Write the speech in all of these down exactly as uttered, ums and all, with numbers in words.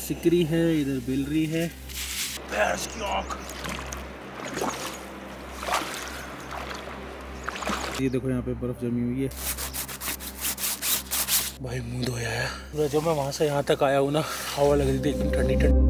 सिकरी है, इधर बिलरी है, भैंस की आँख। ये देखो यहाँ पे बर्फ जमी हुई है। भाई मुंह धोया है। जब मैं वहाँ से यहाँ तक आया हूँ ना, हवा लग रही थी एकदम ठंडी ठंडी।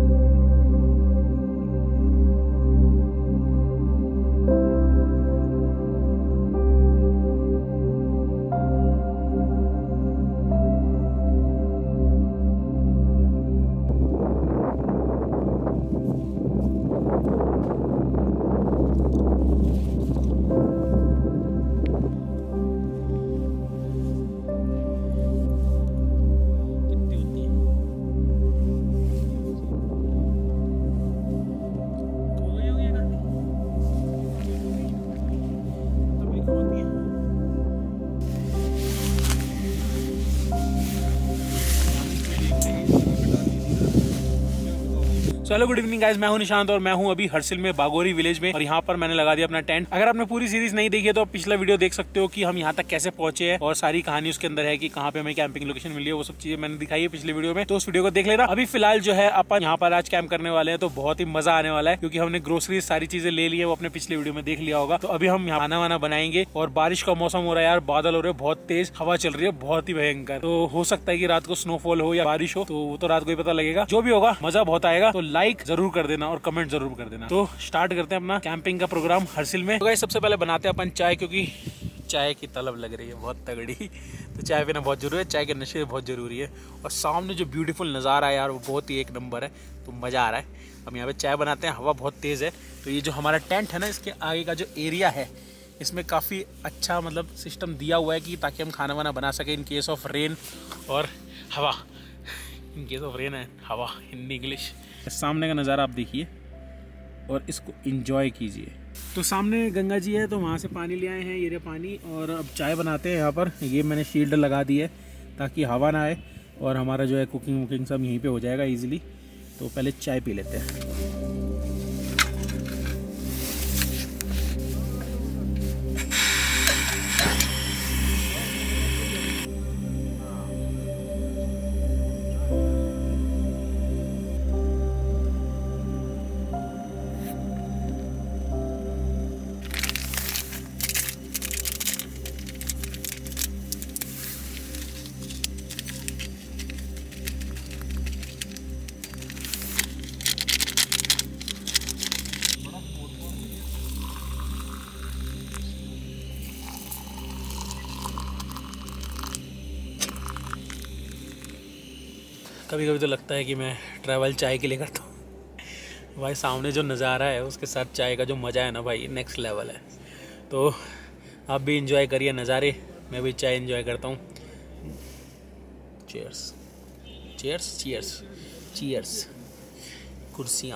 चलो गुड इवनिंग गाइस, मैं हूं निशांत और मैं हूं अभी हर्सिल में बागोरी विलेज में और यहाँ पर मैंने लगा दिया अपना टेंट। अगर आपने पूरी सीरीज नहीं देखी है तो आप पिछला वीडियो देख सकते हो कि हम यहाँ तक कैसे पहुंचे हैं और सारी कहानी उसके अंदर है कि कहाँ पे हमें कैंपिंग लोकेशन मिली है, वो सब चीजें मैंने दिखाई है पिछले वीडियो में, तो उस वीडियो को देख लेना। अभी फिलहाल जो है अपन यहाँ पर आज कैंप करने वाले हैं, तो बहुत ही मजा आने वाला है क्योंकि हमने ग्रोसरी सारी चीजें ले ली है, वो अपने पिछले वीडियो में देख लिया होगा। तो अभी हम यहाँ खाना वाना बनाएंगे और बारिश का मौसम हो रहा है यार, बादल हो रहे हैं, बहुत तेज हवा चल रही है, बहुत ही भयंकर। तो हो सकता है कि रात को स्नोफॉल हो या बारिश हो, तो वो तो रात को ही पता लगेगा। जो भी होगा मजा बहुत आएगा, तो लाइक जरूर कर देना और कमेंट जरूर कर देना। तो स्टार्ट करते हैं अपना कैंपिंग का प्रोग्राम हर्सिल में। तो गाइस सबसे पहले बनाते हैं अपन चाय, क्योंकि चाय की तलब लग रही है बहुत तगड़ी। तो चाय पीना बहुत जरूरी है, चाय के नशे बहुत जरूरी है। और सामने जो ब्यूटीफुल नज़ारा है यार, वो बहुत ही एक नंबर है, तो मज़ा आ रहा है। हम यहाँ पे चाय बनाते हैं, हवा बहुत तेज़ है। तो ये जो हमारा टेंट है ना, इसके आगे का जो एरिया है, इसमें काफ़ी अच्छा मतलब सिस्टम दिया हुआ है कि ताकि हम खाना वाना बना सकें इन केस ऑफ रेन और हवा। इन केस ऑफ रेन है हवा, हिंदी इंग्लिश। सामने का नज़ारा आप देखिए और इसको एंजॉय कीजिए। तो सामने गंगा जी है, तो वहाँ से पानी ले आए हैं, ये रहा पानी। और अब चाय बनाते हैं यहाँ पर। ये मैंने शील्ड लगा दी है ताकि हवा ना आए और हमारा जो है कुकिंग वुकिंग सब यहीं पे हो जाएगा इजीली। तो पहले चाय पी लेते हैं। कभी कभी तो लगता है कि मैं ट्रैवल चाय के लिए करता हूँ भाई। सामने जो नज़ारा है उसके साथ चाय का जो मज़ा है ना भाई, नेक्स्ट लेवल है। तो आप भी इंजॉय करिए नज़ारे, मैं भी चाय इंजॉय करता हूँ। Cheers cheers cheers cheers. कुर्सियाँ।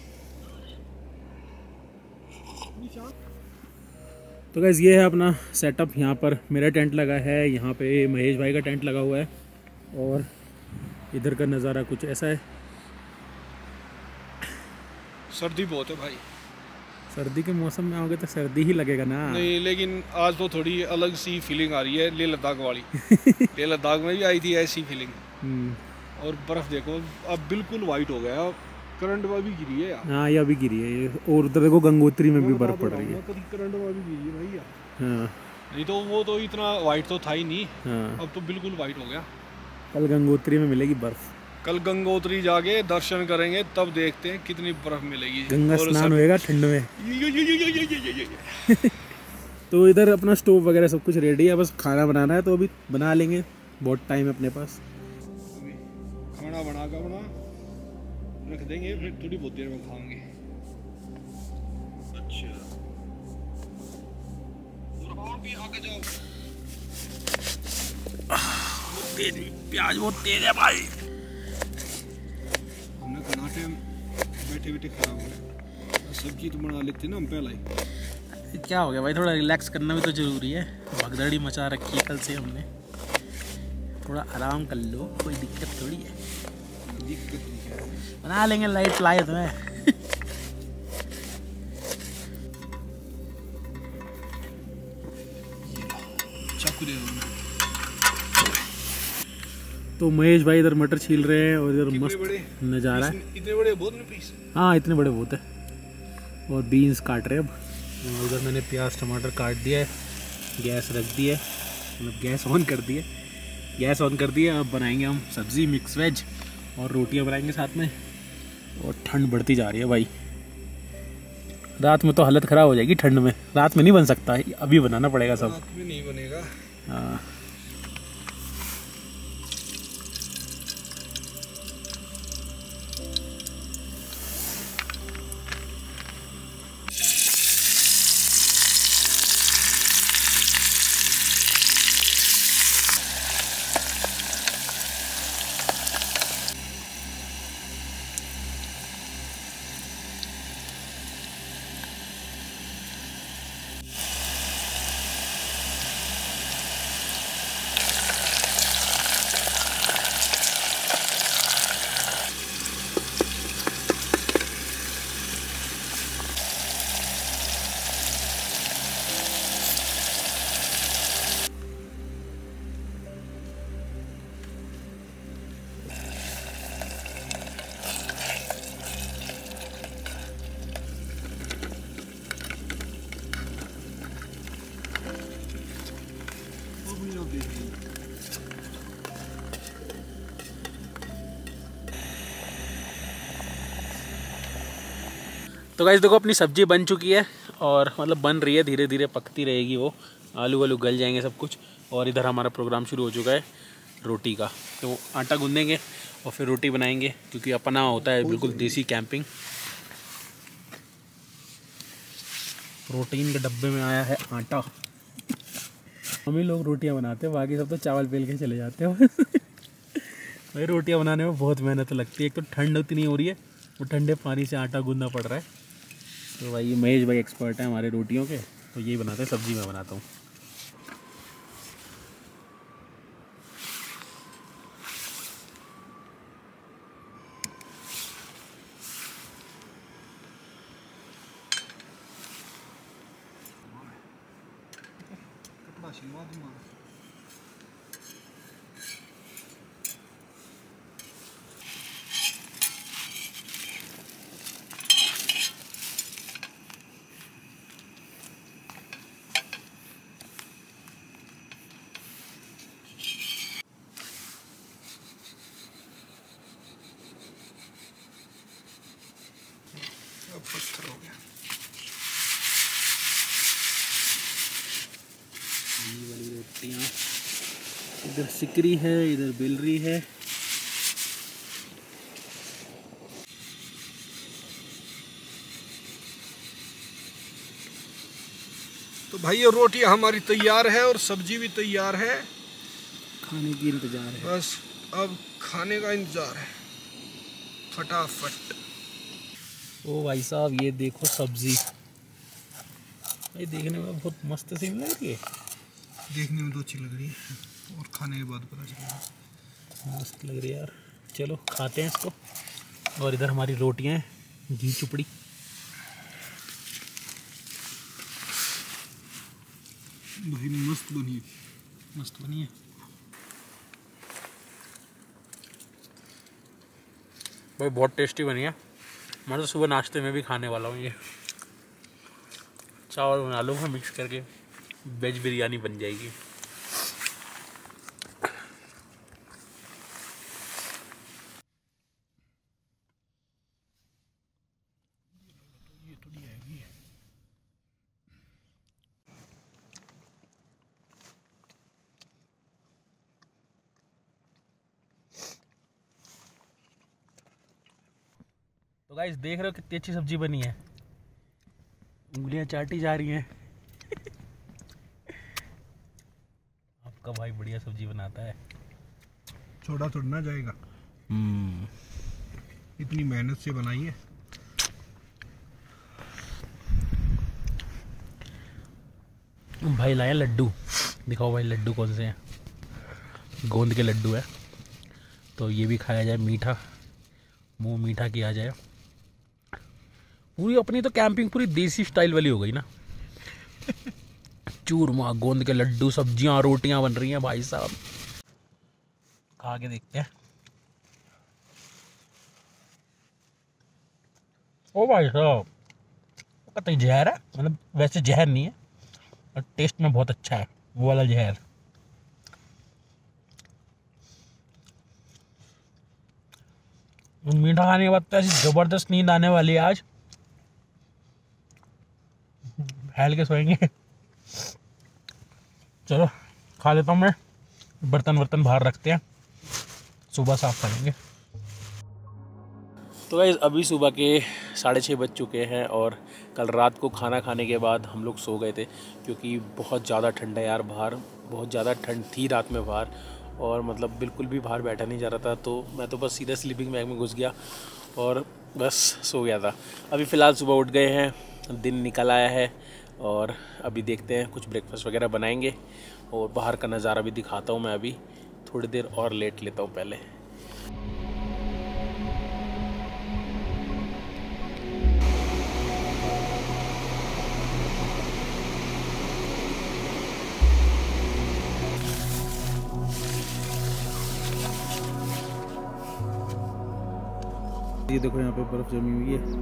तो गाइस ये है अपना सेटअप। यहाँ पर मेरा टेंट लगा है, यहाँ पे महेश भाई का टेंट लगा हुआ है और इधर का नज़ारा कुछ ऐसा है। सर्दी बहुत है भाई। सर्दी के मौसम में आओगे तो सर्दी ही लगेगा ना। नहीं, लेकिन आज तो थोड़ी अलग सी फीलिंग आ रही है, लेह लद्दाख वाली। लेह लद्दाख में भी आई थी ऐसी फीलिंग। और बर्फ देखो अब बिल्कुल वाइट हो गया, करंट भी गिरी है यार। हाँ ये अभी गिरी है। और उधर देखो गंगोत्री में भी बर्फ पड़ रही है। करंट भी गिरी है भाई यार। हाँ नहीं तो वो तो इतना वाइट तो था ही नहीं। हाँ अब तो बिल्कुल वाइट हो गया। कल गंगोत्री में मिलेगी बर्फ। कल गंगोत्री जाके दर्शन करेंगे, तब देखते हैं कितनी बर्फ मिलेगी। गंगा स्नान होएगा ठंड में। तो इधर अपना स्टोव वगैरह सब कुछ रेडी है, बस खाना बनाना है। तो अभी बना लेंगे, बहुत टाइम है अपने पास। खाना बना कर बना रख देंगे, फिर थोड़ी बहुत देर में खाएंगे। अच्छा और भी आगे जाओ। तेज प्याज बहुत तेज है भाई। हमने खाना टाइम बैठे बैठे खराब हो गया। सब्जी तो बना लेते ना हम पहले ही। क्या हो गया भाई, थोड़ा रिलैक्स करना भी तो जरूरी है। भगदड़ी मचा रखी है कल से हमने, थोड़ा आराम कर लो, कोई दिक्कत थोड़ी है। दिक्कत नहीं है, बना लेंगे। लाइट लाए तुम्हें। चाकू दे दो। तो महेश भाई इधर मटर छील रहे हैं और इधर मस्त नज़ारा है। इतने बड़े बहुत नहीं पीस? हाँ इतने बड़े बहुत है। और बीन्स काट रहे हैं अब। उधर मैंने प्याज टमाटर काट दिया है, गैस रख दी है, मतलब गैस ऑन कर दी है, गैस ऑन कर दी है। अब बनाएंगे हम सब्ज़ी मिक्स वेज और रोटियां बनाएंगे साथ में। और ठंड बढ़ती जा रही है भाई, रात में तो हालत ख़राब हो जाएगी ठंड में। रात में नहीं बन सकता, अभी बनाना पड़ेगा सब। रात में नहीं बनेगा। हाँ तो गाइस देखो अपनी सब्जी बन चुकी है और मतलब बन रही है, धीरे धीरे पकती रहेगी वो। आलू वालू गल जाएंगे सब कुछ। और इधर हमारा प्रोग्राम शुरू हो चुका है रोटी का। तो आटा गूंदेंगे और फिर रोटी बनाएंगे, क्योंकि अपना होता है बिल्कुल देसी कैंपिंग। प्रोटीन के डब्बे में आया है आटा। हम ही लोग रोटियां बनाते हैं, बाकी सब तो चावल पेल के चले जाते हैं। भाई रोटियां बनाने में बहुत मेहनत लगती है। एक तो ठंड उतनी हो रही है, वो ठंडे पानी से आटा गूंदना पड़ रहा है। तो भाई महेश भाई एक्सपर्ट है हमारे रोटियों के, तो यही बनाते हैं। सब्जी मैं बनाता हूँ। पत्थर हो गया। ये वाली रोटियाँ इधर सिकरी है, इधर बेलरी है। तो भाई ये रोटी हमारी तैयार है और सब्जी भी तैयार है। खाने की इंतजार है, बस अब खाने का इंतजार है फटाफट। ओ भाई साहब ये देखो सब्जी, भाई देखने में बहुत मस्त सी लग रही है। देखने में तो अच्छी लग रही है और खाने के बाद पता चलेगा। मस्त लग रही है यार। चलो खाते हैं इसको। और इधर हमारी रोटियां हैं, घी चुपड़ी। भाई मस्त बनी है, मस्त बनी है भाई, बहुत टेस्टी बनी है। मैं तो सुबह नाश्ते में भी खाने वाला हूँ ये। चावल बना लूँगा मिक्स करके, वेज बिरयानी बन जाएगी। तो गाइस देख रहे हो कितनी अच्छी सब्जी बनी है, उंगलियां चाटी जा रही हैं। आपका भाई बढ़िया सब्जी बनाता है, छोड़ा थोड़ा ना जाएगा। हम्म इतनी मेहनत से बनाई है। भाई लाया लड्डू, दिखाओ भाई लड्डू कौन से हैं। गोंद के लड्डू है, तो ये भी खाया जाए, मीठा मुंह मीठा किया जाए। पूरी अपनी तो कैंपिंग पूरी देसी स्टाइल वाली हो गई ना। चूरमा, गोंद के लड्डू, सब्जियां, रोटियां बन रही हैं भाई साहब। खा के देखते हैं। ओ भाई साहब, कतई जहर है, मतलब वैसे जहर नहीं है और टेस्ट में बहुत अच्छा है, वो वाला जहर। मीठा खाने के बाद तो ऐसी जबरदस्त नींद आने वाली है आज, हेल के सोएंगे। चलो खा लेता हूँ मैं, बर्तन वर्तन बाहर रखते हैं, सुबह साफ करेंगे। तो गाइस अभी सुबह के साढ़े छः बज चुके हैं और कल रात को खाना खाने के बाद हम लोग सो गए थे, क्योंकि बहुत ज़्यादा ठंड है यार बाहर, बहुत ज़्यादा ठंड थी रात में बाहर, और मतलब बिल्कुल भी बाहर बैठा नहीं जा रहा था। तो मैं तो बस सीधा स्लीपिंग बैग में घुस गया और बस सो गया था। अभी फ़िलहाल सुबह उठ गए हैं, दिन निकल आया है और अभी देखते हैं कुछ ब्रेकफास्ट वगैरह बनाएंगे और बाहर का नज़ारा भी दिखाता हूँ मैं। अभी थोड़ी देर और लेट लेता हूँ पहले। ये देखो यहाँ पे बर्फ जमी हुई है,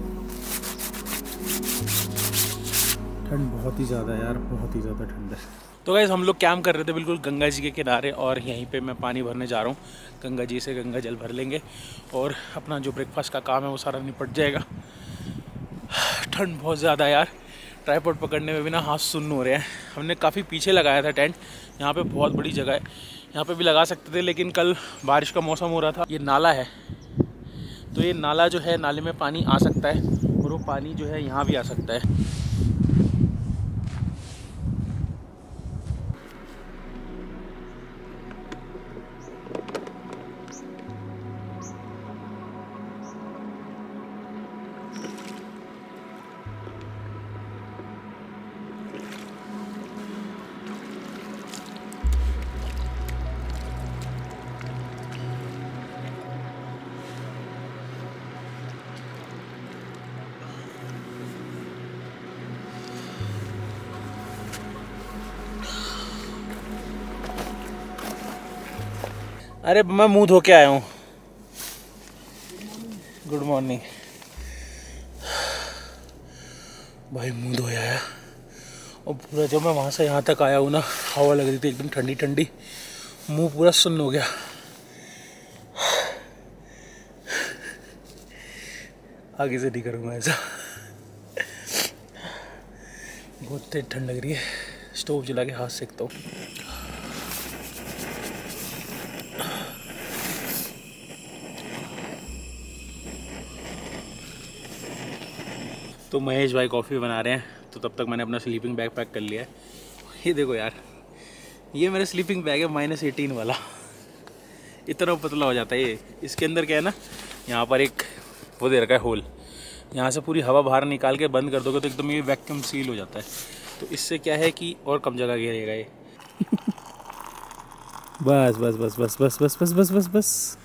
ठंड बहुत ही ज़्यादा है यार, बहुत ही ज़्यादा ठंड है। तो गाइस हम लोग कैंप कर रहे थे बिल्कुल गंगा जी के किनारे और यहीं पे मैं पानी भरने जा रहा हूँ। गंगा जी से गंगा जल भर लेंगे और अपना जो ब्रेकफास्ट का काम है वो सारा निपट जाएगा। ठंड बहुत ज़्यादा है यार, ट्राइपॉड पकड़ने में भी ना हाथ सुन्न हो रहे हैं। हमने काफ़ी पीछे लगाया था टेंट, यहाँ पे बहुत बड़ी जगह है, यहाँ पे भी लगा सकते थे, लेकिन कल बारिश का मौसम हो रहा था। ये नाला है, तो ये नाला जो है, नाले में पानी आ सकता है और वो पानी जो है यहाँ भी आ सकता है। अरे मैं मुंह धो के आया हूँ। गुड मॉर्निंग भाई, मुंह धोया आया और पूरा जब मैं वहाँ से यहाँ तक आया हूँ ना, हवा लग रही थी एकदम ठंडी ठंडी, मुंह पूरा सुन्न हो गया। आगे से नहीं करूँगा ऐसा, बहुत तेज ठंड लग रही है। स्टोव जला के हाथ सेकता हूँ। तो महेश भाई कॉफ़ी बना रहे हैं, तो तब तक मैंने अपना स्लीपिंग बैग पैक कर लिया है। ये देखो यार, ये मेरा स्लीपिंग बैग है माइनस एटीन वाला, इतना पतला हो जाता है ये। इसके अंदर क्या है ना, यहाँ पर एक वो दे रखा है होल, यहाँ से पूरी हवा बाहर निकाल के बंद कर दोगे तो एकदम ये वैक्यूम सील हो जाता है। तो इससे क्या है कि और कम जगह घेरेगा ये। बस बस बस बस बस बस बस बस बस बस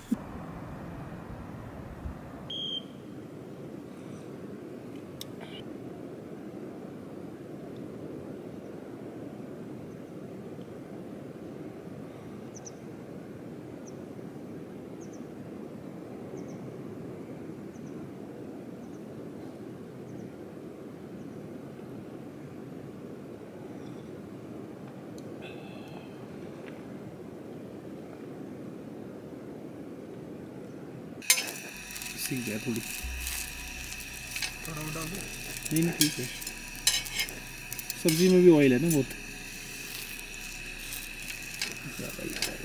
ठीक है, थोड़ी थोड़ा डाल दो। नहीं नहीं ठीक है, सब्जी में भी ऑयल है ना बहुत ज़्यादा ही है।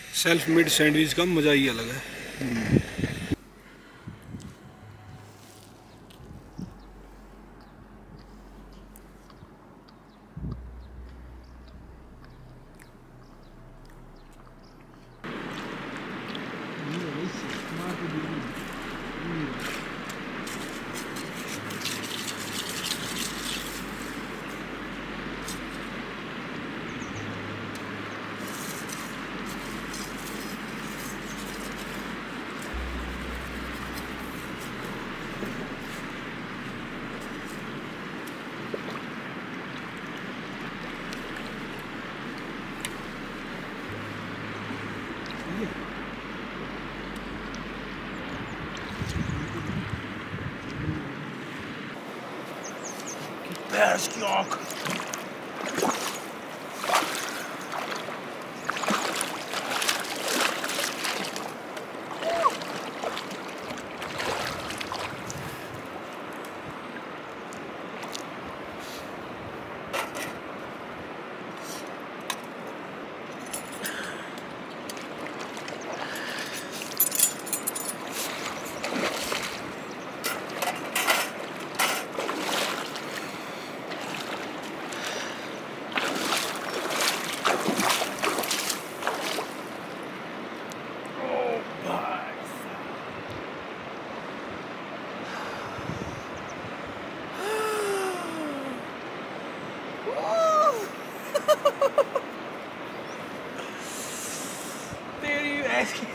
सेल्फ मेड सैंडविच का मजा ही अलग है। भैंस की आँख। तेरी भैंस की।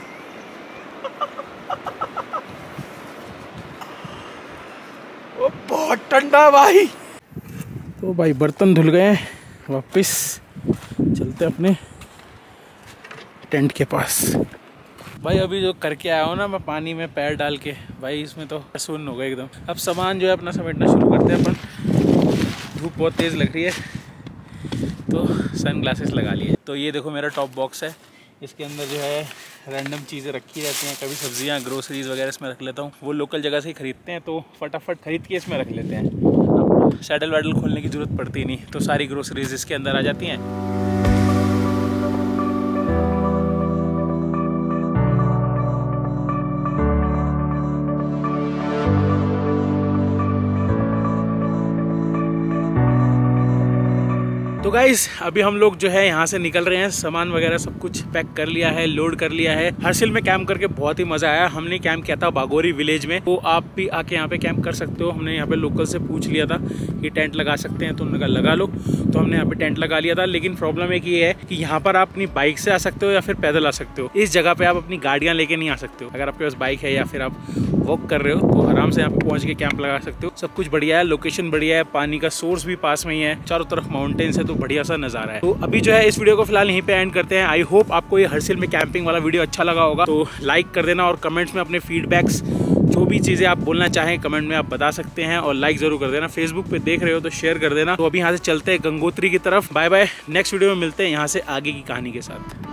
ओ बहुत ठंडा भाई। तो भाई बर्तन धुल गए, वापस चलते अपने टेंट के पास। भाई अभी जो करके आया हूँ ना मैं पानी में पैर डाल के, भाई इसमें तो सुन्न हो गया एकदम। अब सामान जो है अपना समेटना शुरू करते हैं अपन। धूप बहुत तेज़ लग रही है तो सन ग्लासेस लगा लिए। तो ये देखो मेरा टॉप बॉक्स है, इसके अंदर जो है रैंडम चीज़ें रखी रहती हैं। कभी सब्जियां, ग्रोसरीज वगैरह इसमें रख लेता हूँ। वो लोकल जगह से ही खरीदते हैं तो फटाफट खरीद के इसमें रख लेते हैं। सैडल वैडल खोलने की ज़रूरत पड़ती नहीं, तो सारी ग्रोसरीज इसके अंदर आ जाती हैं। तो गाइस अभी हम लोग जो है यहाँ से निकल रहे हैं। सामान वगैरह सब कुछ पैक कर लिया है, लोड कर लिया है। हर्षिल में कैंप करके बहुत ही मजा आया। हमने कैंप किया था बागोरी विलेज में, तो आप भी आके यहाँ पे कैंप कर सकते हो। हमने यहाँ पे लोकल से पूछ लिया था कि टेंट लगा सकते हैं, तो उन्होंने कहा लगा लो। तो हमने यहाँ पे टेंट लगा लिया था। लेकिन प्रॉब्लम एक ये है कि यहाँ पर आप अपनी बाइक से आ सकते हो या फिर पैदल आ सकते हो। इस जगह पे आप अपनी गाड़ियाँ लेके नहीं आ सकते हो। अगर आपके पास बाइक है या फिर आप वॉक कर रहे हो तो आराम से यहाँ पे पहुँच के कैंप लगा सकते हो। सब कुछ बढ़िया है, लोकेशन बढ़िया है, पानी का सोर्स भी पास में ही है, चारों तरफ माउंटेन्स है, तो बढ़िया सा नजारा है। तो अभी जो है इस वीडियो को फिलहाल यहीं पे एंड करते हैं। आई होप आपको ये हर्षिल में कैंपिंग वाला वीडियो अच्छा लगा होगा। तो लाइक कर देना और कमेंट्स में अपने फीडबैक्स, जो भी चीज़ें आप बोलना चाहें कमेंट में आप बता सकते हैं। और लाइक जरूर कर देना। फेसबुक पे देख रहे हो तो शेयर कर देना। तो अभी यहाँ से चलते हैं गंगोत्री की तरफ। Bye bye. नेक्स्ट वीडियो में मिलते हैं यहाँ से आगे की कहानी के साथ।